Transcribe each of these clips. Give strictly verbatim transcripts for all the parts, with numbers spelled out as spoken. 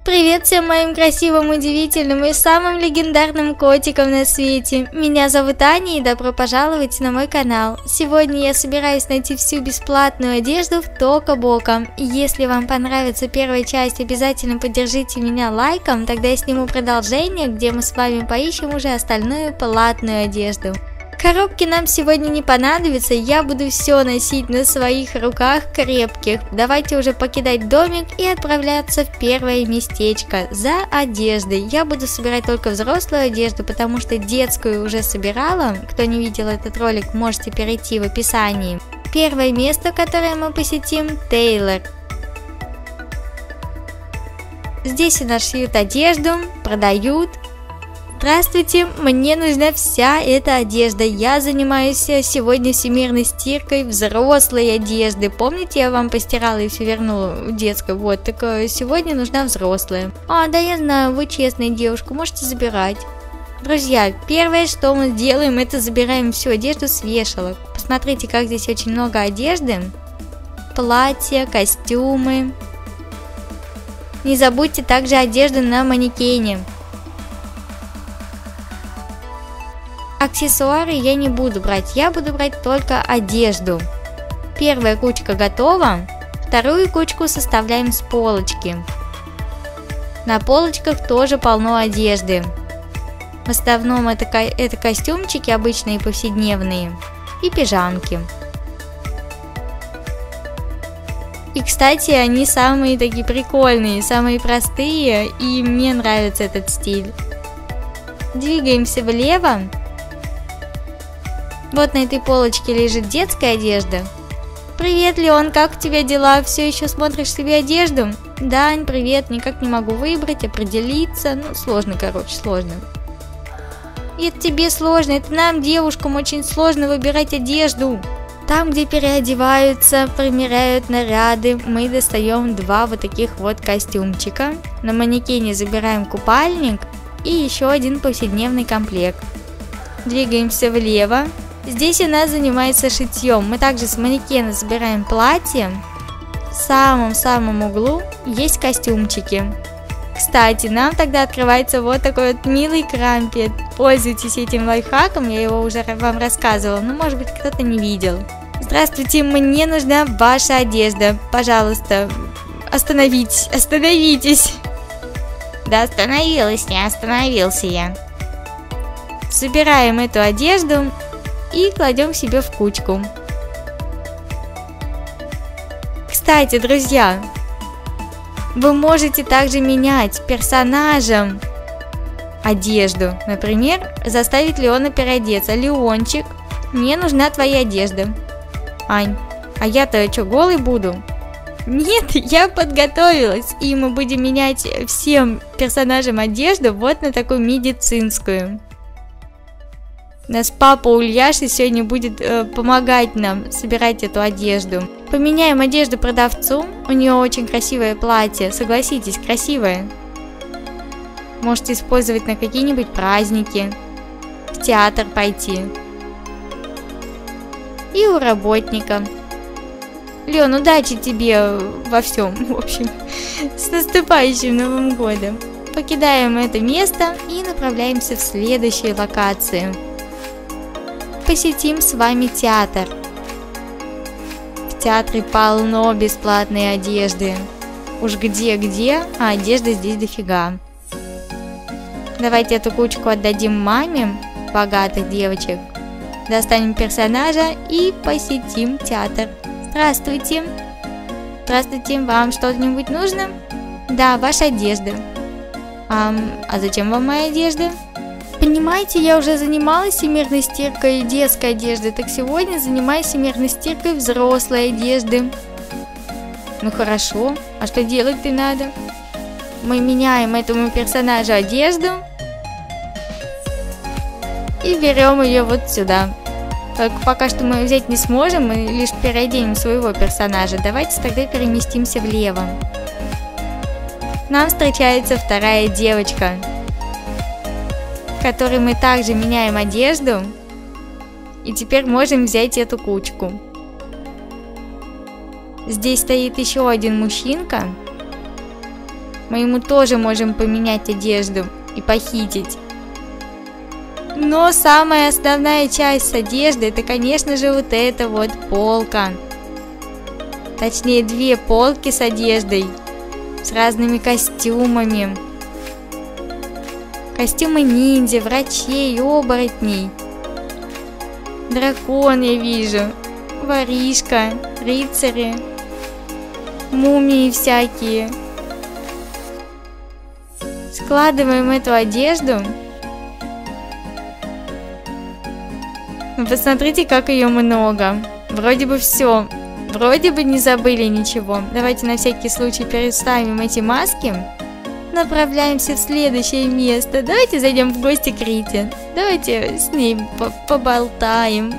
Привет всем моим красивым, удивительным и самым легендарным котикам на свете. Меня зовут Аня и добро пожаловать на мой канал. Сегодня я собираюсь найти всю бесплатную одежду в Тока Бока. Если вам понравится первая часть, обязательно поддержите меня лайком, тогда я сниму продолжение, где мы с вами поищем уже остальную платную одежду. Коробки нам сегодня не понадобятся, я буду все носить на своих руках крепких. Давайте уже покидать домик и отправляться в первое местечко за одеждой. Я буду собирать только взрослую одежду, потому что детскую уже собирала. Кто не видел этот ролик, можете перейти в описании. Первое место, которое мы посетим, Тейлор. Здесь у нас шьют одежду, продают. Здравствуйте, мне нужна вся эта одежда. Я занимаюсь сегодня всемирной стиркой взрослой одежды. Помните, я вам постирала и все вернула в детскую? Вот, так сегодня нужна взрослая. А, да я знаю, вы честная девушка, можете забирать. Друзья, первое, что мы сделаем, это забираем всю одежду с вешалок. Посмотрите, как здесь очень много одежды. Платья, костюмы. Не забудьте также одежду на манекене. Аксессуары я не буду брать, я буду брать только одежду. Первая кучка готова, вторую кучку составляем с полочки. На полочках тоже полно одежды. В основном это, это костюмчики обычные повседневные и пижамки. И, кстати, они самые такие прикольные, самые простые, и мне нравится этот стиль. Двигаемся влево. Вот на этой полочке лежит детская одежда. Привет, Леон, как у тебя дела? Все еще смотришь себе одежду? Дань, привет, никак не могу выбрать, определиться. Ну, сложно, короче, сложно. Это тебе сложно, это нам, девушкам, очень сложно выбирать одежду. Там, где переодеваются, примеряют наряды, мы достаем два вот таких вот костюмчика. На манекене забираем купальник и еще один повседневный комплект. Двигаемся влево. Здесь у нас занимается шитьем. Мы также с манекена забираем платье. В самом-самом углу есть костюмчики. Кстати, нам тогда открывается вот такой вот милый крампет. Пользуйтесь этим лайфхаком, я его уже вам рассказывала, но может быть кто-то не видел. Здравствуйте, мне нужна ваша одежда. Пожалуйста, остановитесь, остановитесь. Да остановилась я, остановился я. Собираем эту одежду и кладем себе в кучку. Кстати, друзья, вы можете также менять персонажам одежду. Например, заставить Леона переодеться. Леончик, мне нужна твоя одежда. Ань, а я-то что, голый буду? Нет, я подготовилась, и мы будем менять всем персонажам одежду вот на такую медицинскую. У нас папа Ульяши сегодня будет э, помогать нам собирать эту одежду. Поменяем одежду продавцу. У нее очень красивое платье. Согласитесь, красивое. Можете использовать на какие-нибудь праздники. В театр пойти. И у работника. Лен, удачи тебе во всем. В общем, с наступающим Новым годом. Покидаем это место и направляемся в следующие локации. Посетим с вами театр. В театре полно бесплатной одежды. Уж где-где, а одежды здесь дофига. Давайте эту кучку отдадим маме богатых девочек. Достанем персонажа и посетим театр. Здравствуйте. Здравствуйте, вам что-нибудь нужно? Да, ваша одежда. А, а зачем вам моя одежда? Понимаете, я уже занималась всемирной стиркой детской одежды, так сегодня занимаюсь всемирной стиркой взрослой одежды. Ну хорошо, а что делать-то надо? Мы меняем этому персонажу одежду и берем ее вот сюда. Только пока что мы взять не сможем, мы лишь переоденем своего персонажа. Давайте тогда переместимся влево. Нам встречается вторая девочка, которой мы также меняем одежду. И теперь можем взять эту кучку. Здесь стоит еще один мужчинка. Мы ему тоже можем поменять одежду и похитить. Но самая основная часть с одежды, это, конечно же, вот эта вот полка. Точнее, две полки с одеждой, с разными костюмами. Костюмы ниндзя, врачей, оборотней. Дракон я вижу, воришка, рыцари, мумии всякие. Складываем эту одежду. Посмотрите, как ее много. Вроде бы все. Вроде бы не забыли ничего. Давайте на всякий случай переставим эти маски. Направляемся в следующее место. Давайте зайдем в гости к Рите. Давайте с ней поболтаем.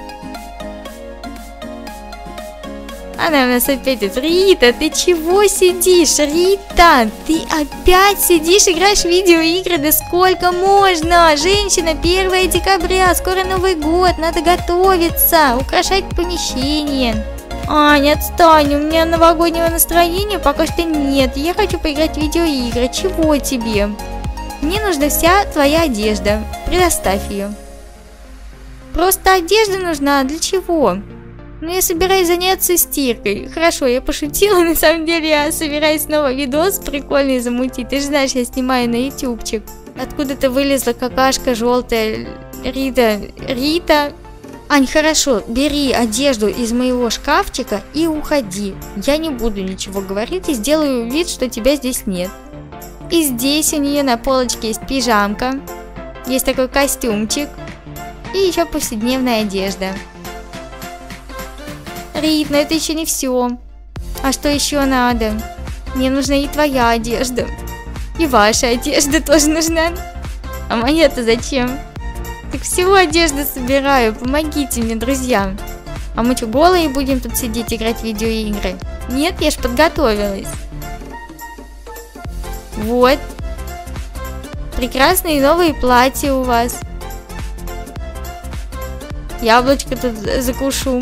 Она у нас опять тут. Рита, ты чего сидишь? Рита, ты опять сидишь, играешь в видеоигры? Да сколько можно? Женщина, первое декабря, скоро Новый год, надо готовиться, украшать помещение. Аня, отстань, у меня новогоднего настроения пока что нет. Я хочу поиграть в видеоигры. Чего тебе? Мне нужна вся твоя одежда. Предоставь ее. Просто одежда нужна. Для чего? Ну, я собираюсь заняться стиркой. Хорошо, я пошутила. На самом деле, я собираюсь снова видос прикольный замутить. Ты же знаешь, я снимаю на ютубчик. Откуда-то вылезла какашка желтая. Рита, Рита... Ань, хорошо, бери одежду из моего шкафчика и уходи. Я не буду ничего говорить и сделаю вид, что тебя здесь нет. И здесь у нее на полочке есть пижамка, есть такой костюмчик и еще повседневная одежда. Рит, но это еще не все. А что еще надо? Мне нужна и твоя одежда. И ваша одежда тоже нужна. А моя-то зачем? Так всего одежду собираю, помогите мне, друзья. А мы что, голые будем тут сидеть, играть в видеоигры? Нет, я ж подготовилась. Вот. Прекрасные новые платья у вас. Яблочко тут закушу.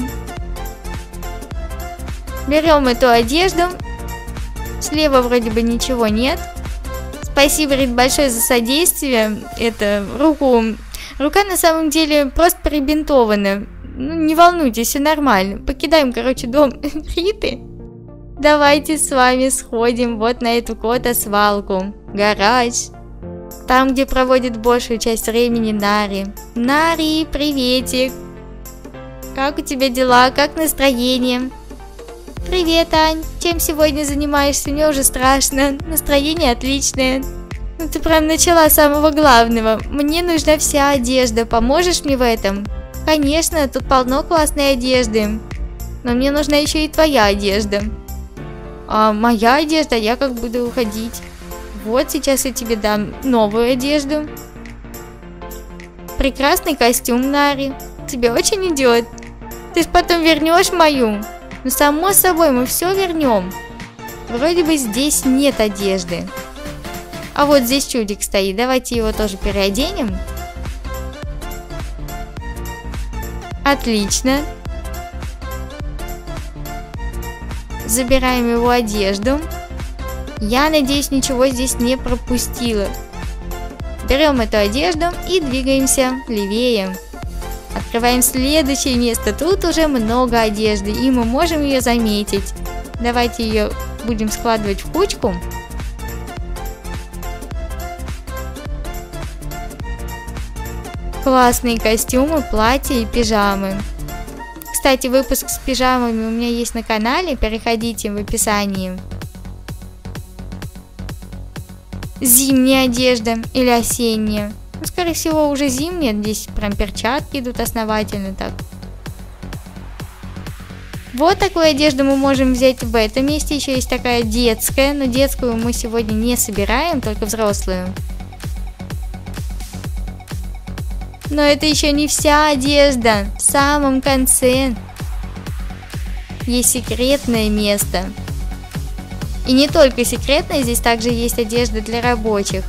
Берем эту одежду. Слева вроде бы ничего нет. Спасибо, Рит, большое за содействие. Это руку... Рука на самом деле просто перебинтована. Ну, не волнуйтесь, все нормально. Покидаем, короче, дом Риты. Давайте с вами сходим вот на эту кота-свалку. Гараж. Там, где проводит большую часть времени Нари. Нари, приветик. Как у тебя дела? Как настроение? Привет, Ань. Чем сегодня занимаешься? Мне уже страшно. Настроение отличное. Ну, ты прям начала с самого главного. Мне нужна вся одежда. Поможешь мне в этом? Конечно, тут полно классной одежды. Но мне нужна еще и твоя одежда. А моя одежда, я как буду уходить? Вот сейчас я тебе дам новую одежду. Прекрасный костюм, Нари. Тебе очень идет. Ты ж потом вернешь мою. Ну, само собой, мы все вернем. Вроде бы здесь нет одежды. А вот здесь чудик стоит. Давайте его тоже переоденем. Отлично. Забираем его одежду. Я надеюсь, ничего здесь не пропустила. Берем эту одежду и двигаемся левее. Открываем следующее место. Тут уже много одежды, и мы можем ее заметить. Давайте ее будем складывать в кучку. Классные костюмы, платья и пижамы. Кстати, выпуск с пижамами у меня есть на канале, переходите в описании. Зимняя одежда или осенняя. Ну, скорее всего, уже зимняя. Здесь прям перчатки идут основательно так. Вот такую одежду мы можем взять в этом месте. Еще есть такая детская, но детскую мы сегодня не собираем, только взрослую. Но это еще не вся одежда. В самом конце есть секретное место. И не только секретное, здесь также есть одежда для рабочих.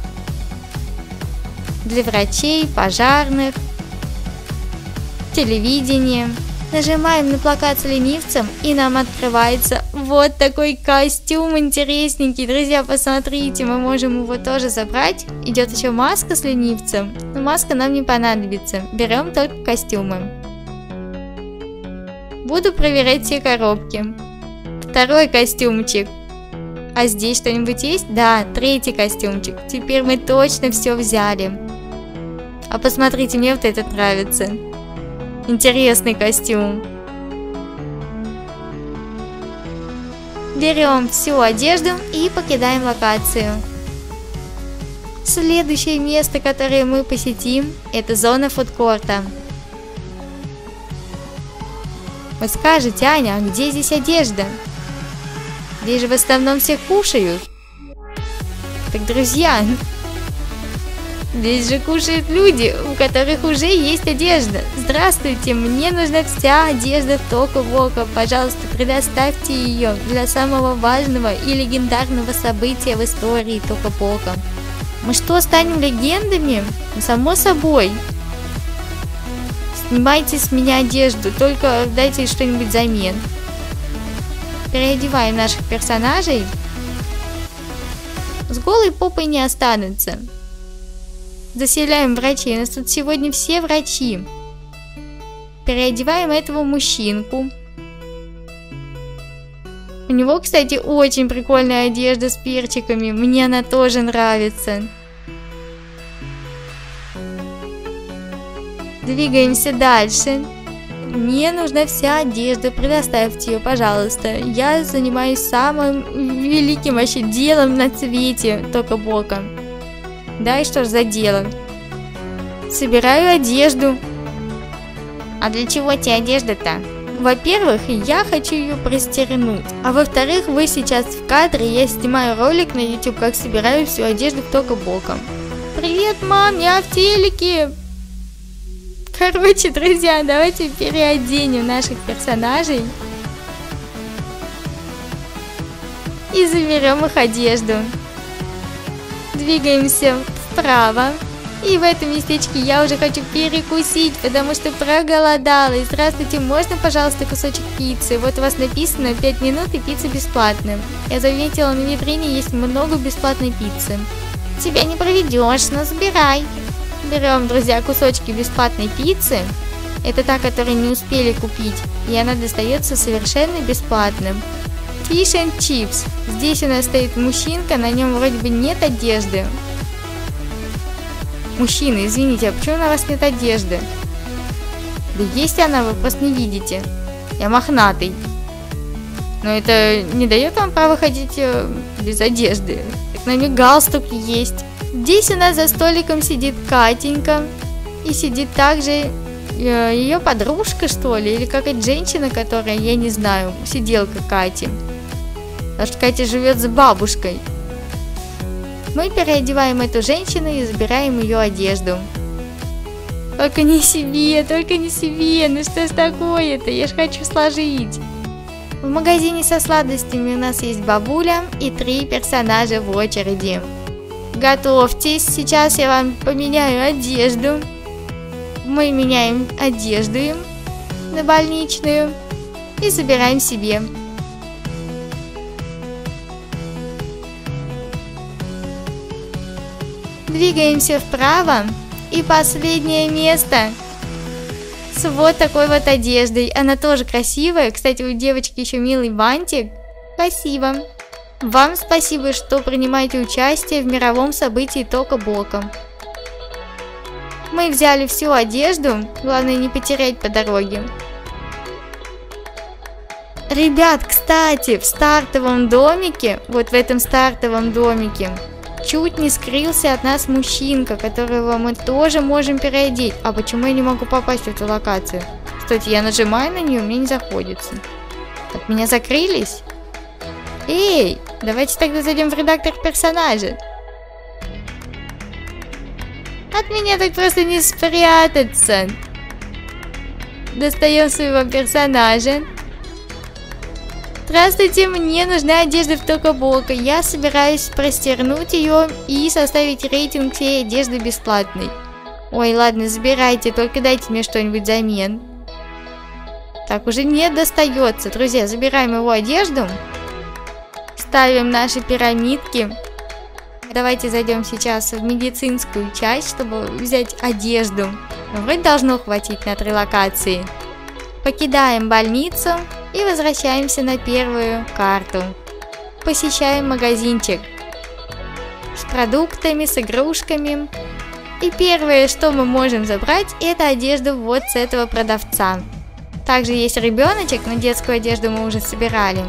Для врачей, пожарных, телевидения. Нажимаем на плакат с ленивцем, и нам открывается вот такой костюм интересненький. Друзья, посмотрите, мы можем его тоже забрать. Идет еще маска с ленивцем, но маска нам не понадобится. Берем только костюмы. Буду проверять все коробки. Второй костюмчик. А здесь что-нибудь есть? Да, третий костюмчик. Теперь мы точно все взяли. А посмотрите, мне вот этот нравится. Интересный костюм. Берем всю одежду и покидаем локацию. Следующее место, которое мы посетим, это зона фудкорта. Вы скажете, Аня, а где здесь одежда? Здесь же в основном все кушают. Так, друзья, здесь же кушают люди, у которых уже есть одежда. Здравствуйте, мне нужна вся одежда Тока Бока. Пожалуйста, предоставьте ее для самого важного и легендарного события в истории Тока Бока. Мы что, станем легендами? Само собой. Снимайте с меня одежду, только дайте что-нибудь взамен. Переодеваем наших персонажей. С голой попой не останутся. Заселяем врачей. У нас тут сегодня все врачи. Переодеваем этого мужчинку. У него, кстати, очень прикольная одежда с перчиками. Мне она тоже нравится. Двигаемся дальше. Мне нужна вся одежда. Предоставьте ее, пожалуйста. Я занимаюсь самым великим вообще делом на свете Тока Бока. Да, и что ж за дело? Собираю одежду. А для чего тебе одежда-то? Во-первых, я хочу ее простернуть. А во-вторых, вы сейчас в кадре, я снимаю ролик на YouTube, как собираю всю одежду Тока Бока. Привет, мам, я в телеке. Короче, друзья, давайте переоденем наших персонажей. И заберем их одежду. Двигаемся вправо. И в этом местечке я уже хочу перекусить, потому что проголодалась. Здравствуйте, можно, пожалуйста, кусочек пиццы? Вот у вас написано пять минут и пицца бесплатная. Я заметила, на витрине есть много бесплатной пиццы. Тебя не проведешь, но забирай. Берем, друзья, кусочки бесплатной пиццы. Это та, которую не успели купить. И она достается совершенно бесплатным. Fish and Chips. Здесь у нас стоит мужчинка, на нем вроде бы нет одежды. Мужчина, извините, а почему на вас нет одежды? Да есть она, вы просто не видите. Я мохнатый. Но это не дает вам права ходить без одежды. Так на мне галстук есть. Здесь у нас за столиком сидит Катенька. И сидит также э, ее подружка, что ли, или какая-то женщина, которая, я не знаю, сиделка Кати. Потому что Катя живет с бабушкой. Мы переодеваем эту женщину и забираем ее одежду. Только не себе, только не себе. Ну что ж такое-то? Я ж хочу сложить. В магазине со сладостями у нас есть бабуля и три персонажа в очереди. Готовьтесь, сейчас я вам поменяю одежду. Мы меняем одежду им на больничную и забираем себе. Двигаемся вправо. И последнее место. С вот такой вот одеждой. Она тоже красивая. Кстати, у девочки еще милый бантик. Спасибо. Вам спасибо, что принимаете участие в мировом событии Тока Бока. Мы взяли всю одежду. Главное не потерять по дороге. Ребят, кстати, в стартовом домике, вот в этом стартовом домике, чуть не скрылся от нас мужчинка, которого мы тоже можем переодеть. А почему я не могу попасть в эту локацию? Кстати, я нажимаю на нее, мне не заходится. От меня закрылись? Эй, давайте тогда зайдем в редактор персонажа. От меня так просто не спрятаться. Достаем своего персонажа. Здравствуйте, мне нужна одежда в Тока Бока. Я собираюсь простернуть ее и составить рейтинг всей одежды бесплатной. Ой, ладно, забирайте, только дайте мне что-нибудь взамен. Так, уже не достается. Друзья, забираем его одежду. Ставим наши пирамидки. Давайте зайдем сейчас в медицинскую часть, чтобы взять одежду. Вроде должно хватить на три локации. Покидаем больницу и возвращаемся на первую карту. Посещаем магазинчик с продуктами, с игрушками. И первое, что мы можем забрать, это одежду вот с этого продавца. Также есть ребеночек, но детскую одежду мы уже собирали.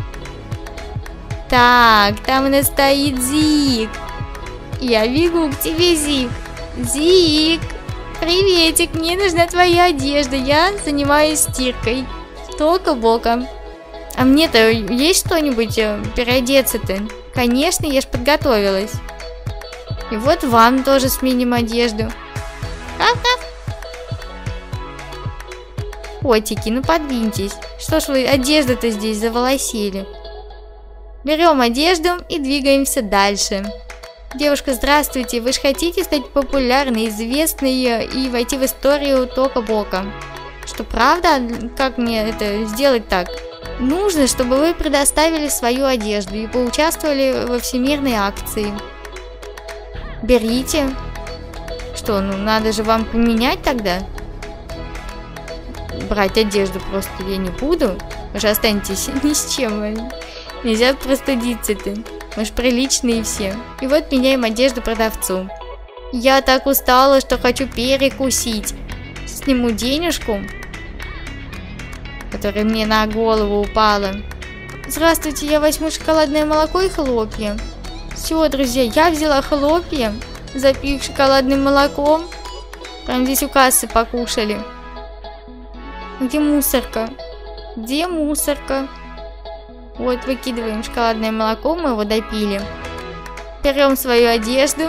Так, там у нас стоит Зик. Я бегу к тебе, Зик. Зик, приветик, мне нужна твоя одежда. Я занимаюсь стиркой. Тока-бока. А мне-то есть что-нибудь переодеться-то? Конечно, я ж подготовилась. И вот вам тоже сменим одежду. Котики, ну подвиньтесь. Что ж вы одежду-то здесь заволосили? Берем одежду и двигаемся дальше. Девушка, здравствуйте. Вы же хотите стать популярной, известной и войти в историю Тока-бока? Что, правда? Как мне это сделать так? Нужно, чтобы вы предоставили свою одежду и поучаствовали во всемирной акции. Берите. Что, ну надо же вам поменять тогда? Брать одежду просто я не буду. Вы же останетесь ни с чем. Нельзя простудиться-то. Мы ж приличные все. И вот меняем одежду продавцу. Я так устала, что хочу перекусить. Сниму денежку, которая мне на голову упала. Здравствуйте, я возьму шоколадное молоко и хлопья. Все, друзья, я взяла хлопья, запив шоколадным молоком. Прям здесь у кассы покушали. Где мусорка? Где мусорка? Вот, выкидываем шоколадное молоко, мы его допили. Берем свою одежду.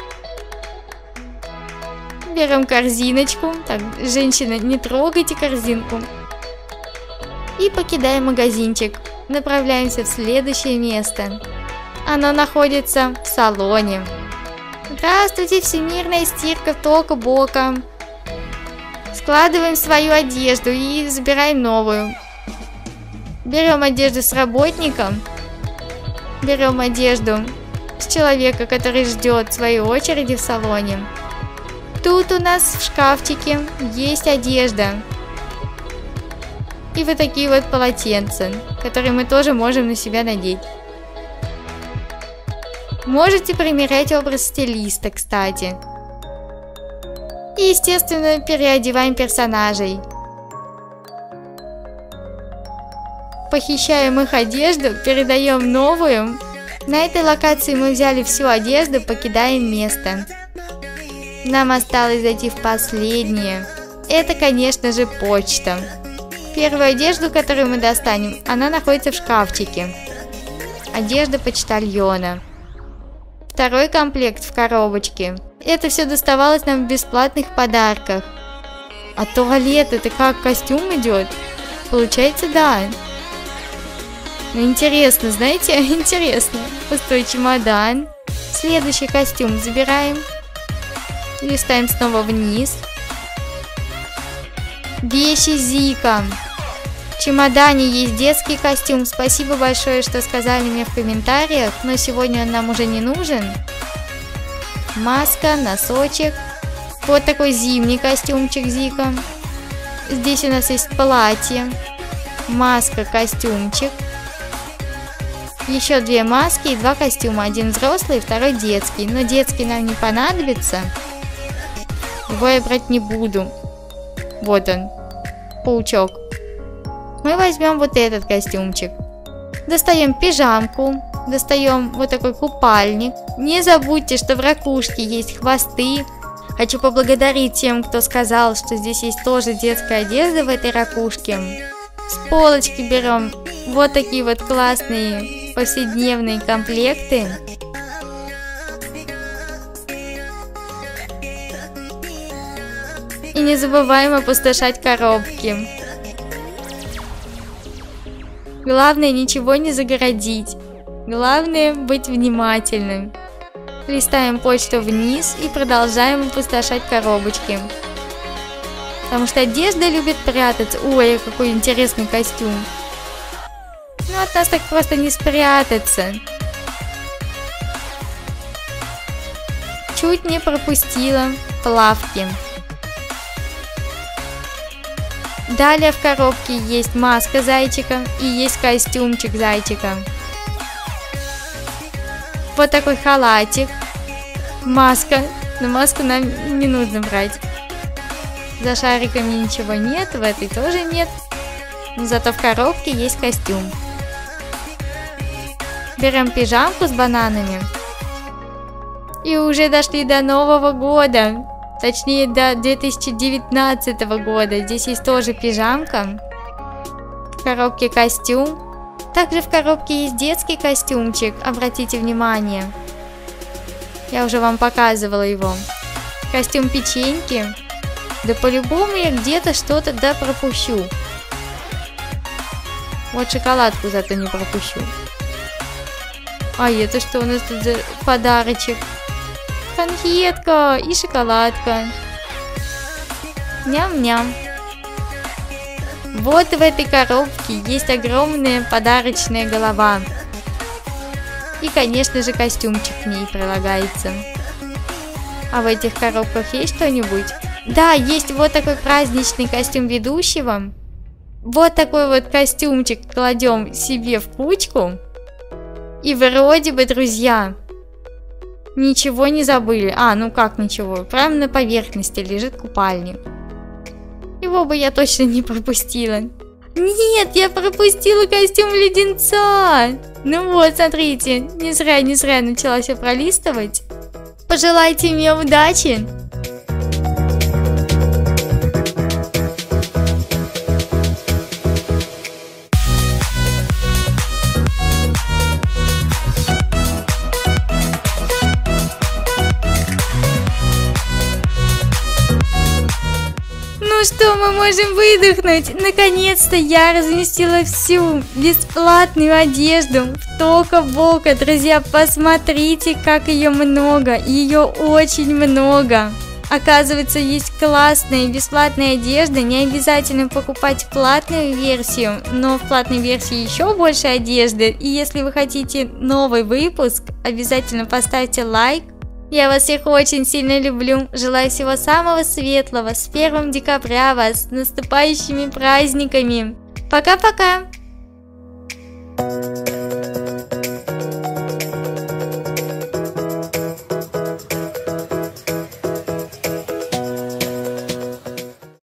Берем корзиночку. Так, женщина, не трогайте корзинку. И покидаем магазинчик. Направляемся в следующее место. Оно находится в салоне. Здравствуйте, всемирная стирка Тока-бока. Складываем свою одежду и забираем новую. Берем одежду с работником. Берем одежду с человека, который ждет своей очереди в салоне. Тут у нас в шкафчике есть одежда. И вот такие вот полотенца, которые мы тоже можем на себя надеть. Можете примерять образ стилиста, кстати. И, естественно, переодеваем персонажей. Похищаем их одежду, передаем новую. На этой локации мы взяли всю одежду, покидаем место. Нам осталось зайти в последнее. Это, конечно же, почта. Первую одежду, которую мы достанем, она находится в шкафчике. Одежда почтальона. Второй комплект в коробочке. Это все доставалось нам в бесплатных подарках. А туалет, это как, костюм идет? Получается, да. Ну, интересно, знаете, интересно. Пустой чемодан. Следующий костюм забираем. Листаем снова вниз. Вещи Зика. В чемодане есть детский костюм. Спасибо большое, что сказали мне в комментариях, но сегодня он нам уже не нужен. Маска, носочек. Вот такой зимний костюмчик Зика. Здесь у нас есть платье. Маска, костюмчик. Еще две маски и два костюма. Один взрослый, второй детский. Но детский нам не понадобится. Его я брать не буду. Вот он. Паучок. Мы возьмем вот этот костюмчик. Достаем пижамку. Достаем вот такой купальник. Не забудьте, что в ракушке есть хвосты. Хочу поблагодарить тем, кто сказал, что здесь есть тоже детская одежда в этой ракушке. С полочки берем вот такие вот классные повседневные комплекты. И не забываем опустошать коробки. Главное ничего не загородить. Главное быть внимательным. Листаем почту вниз и продолжаем опустошать коробочки. Потому что одежда любит прятаться. Ой, какой интересный костюм. Ну, от нас так просто не спрятаться. Чуть не пропустила плавки. Далее в коробке есть маска зайчика и есть костюмчик зайчика. Вот такой халатик. Маска. Но маску нам не нужно брать. За шариками ничего нет, в этой тоже нет. Но зато в коробке есть костюм. Берем пижамку с бананами. И уже дошли до Нового года. Точнее, до две тысячи девятнадцатого года. Здесь есть тоже пижамка. В коробке костюм. Также в коробке есть детский костюмчик. Обратите внимание. Я уже вам показывала его. Костюм печеньки. Да по-любому я где-то что-то да пропущу. Вот шоколадку зато не пропущу. А это что у нас тут за подарочек? Конфетка и шоколадка. Ням-ням. Вот в этой коробке есть огромная подарочная голова. И, конечно же, костюмчик к ней прилагается. А в этих коробках есть что-нибудь? Да, есть вот такой праздничный костюм ведущего. Вот такой вот костюмчик кладем себе в кучку. И вроде бы, друзья, ничего не забыли. А, ну как ничего? Прямо на поверхности лежит купальник. Его бы я точно не пропустила. Нет, я пропустила костюм леденца. Ну вот, смотрите, не зря, не зря начала все пролистывать. Пожелайте мне удачи. Ну что, мы можем выдохнуть? Наконец-то я разместила всю бесплатную одежду в Тока Бока. Друзья, посмотрите, как ее много. Ее очень много. Оказывается, есть классная бесплатная одежда. Не обязательно покупать платную версию, но в платной версии еще больше одежды. И если вы хотите новый выпуск, обязательно поставьте лайк. Я вас всех очень сильно люблю. Желаю всего самого светлого. С первым декабря вас, с наступающими праздниками. Пока-пока!